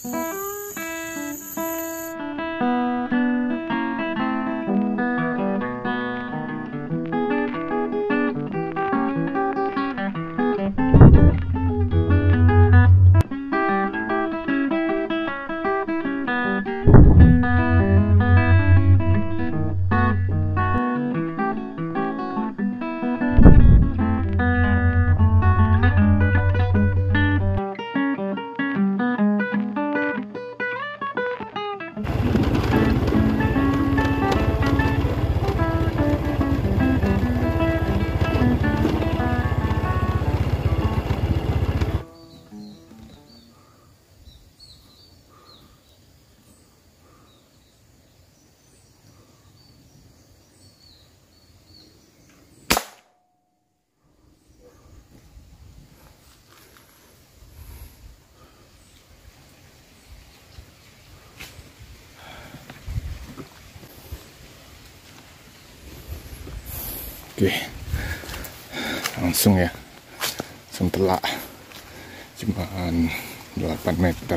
Oke, langsung ya, langsung cuman 8 meter.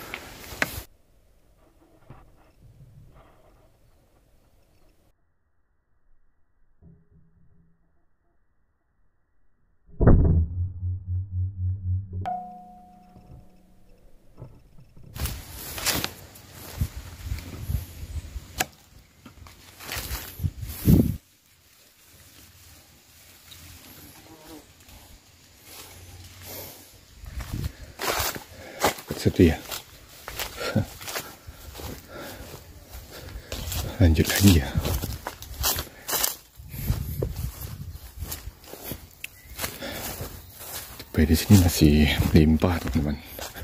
Satu ya. Lanjut lagi ya. Tapi di sini masih melimpah, teman-teman.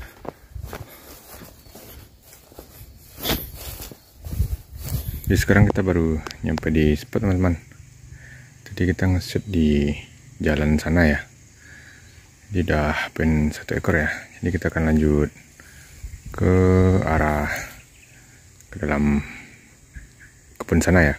Jadi sekarang kita baru nyampe di spot, teman-teman. Tadi kita nge-shoot di jalan sana ya. Jadi udah pen 1 ekor ya. Jadi kita akan lanjut ke arah ke dalam kebun sana ya.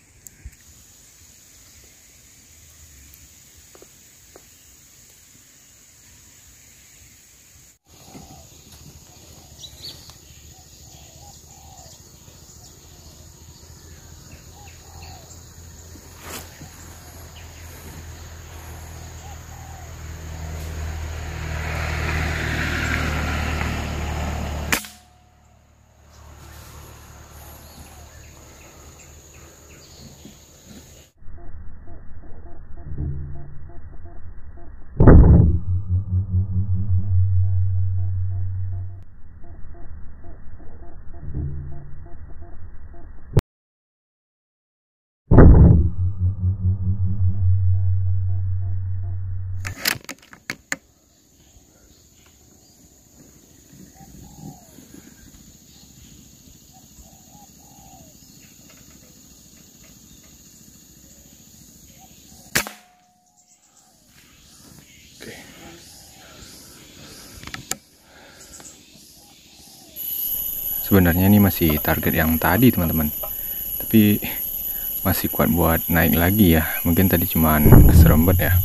Sebenarnya ini masih target yang tadi, teman-teman, tapi masih kuat buat naik lagi ya. Mungkin tadi cuman keserempet ya.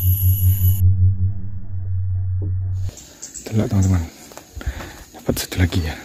Telak, teman-teman, dapat satu lagi ya.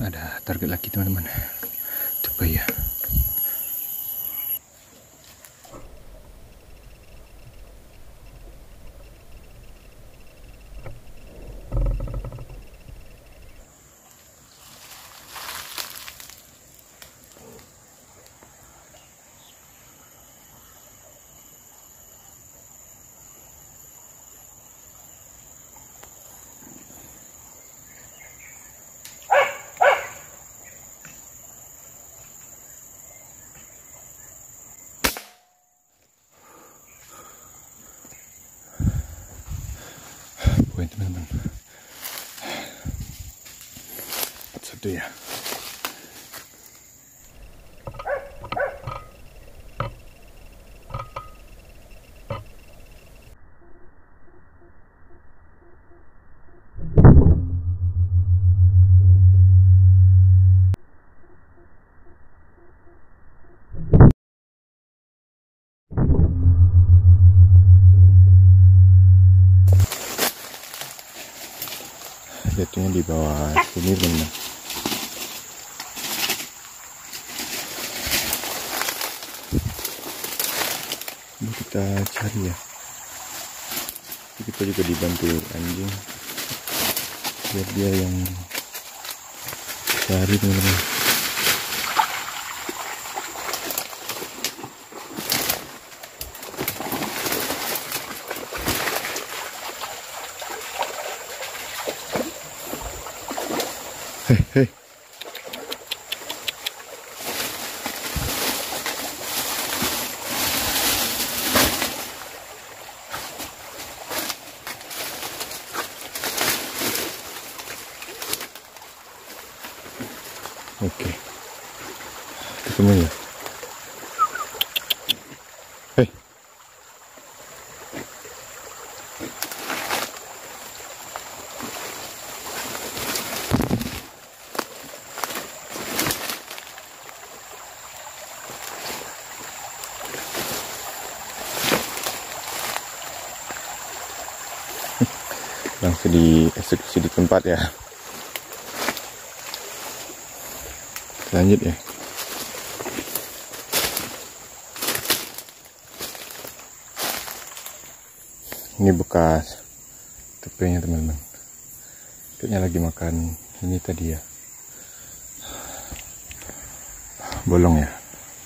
ada target lagi teman-teman. Coba ya. Poin teman-teman. Satu ya. Jatuhnya di bawah sini teman. Ini kita cari ya. Kita juga dibantu anjing biar dia yang cari teman-teman. Hei. Oke. Ketemu ya. Hei. Langsung dieksekusi di tempat ya. Lanjut ya. Ini bekas tepenya teman-teman. Kayaknya lagi makan ini tadi ya. Bolong ya.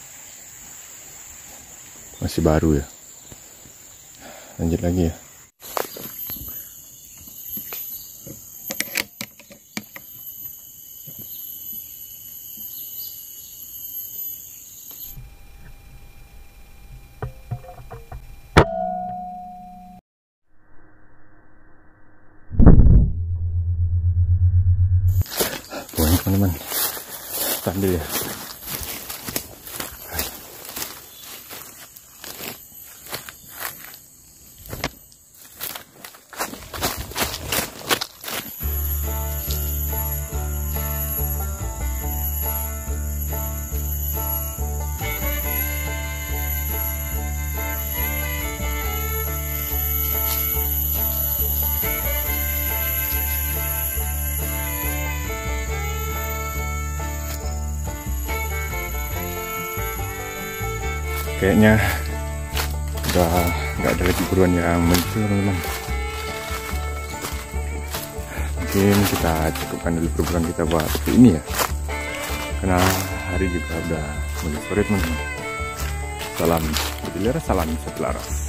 Masih baru ya. Lanjut lagi ya. Teman-teman, ambil ya. Kayaknya udah nggak ada lagi buruan yang muncul teman-teman. Mungkin kita cukupkan dulu perburuan kita buat hari ini ya, karena hari juga udah mulai sore teman-teman. Salam bergiliran, salam selaras.